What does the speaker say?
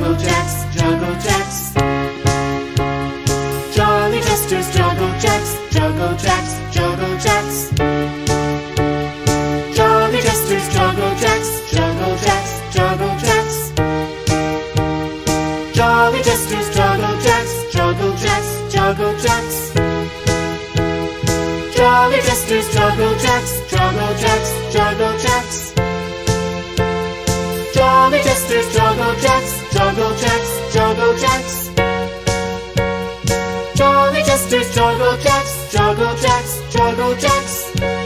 juggle jacks, juggle jacks. Jolly jesters, juggle jacks, juggle jacks, juggle jacks. Jolly jesters, juggle jacks, juggle jacks, juggle jacks. Jolly jesters, juggle jacks, juggle jacks, juggle jacks. Jolly jesters, juggle jacks, juggle jacks, juggle jacks. Jolly jesters, juggle jacks, juggle jacks, juggle jacks. Jolly jesters, juggle jacks, juggle jacks, juggle jacks.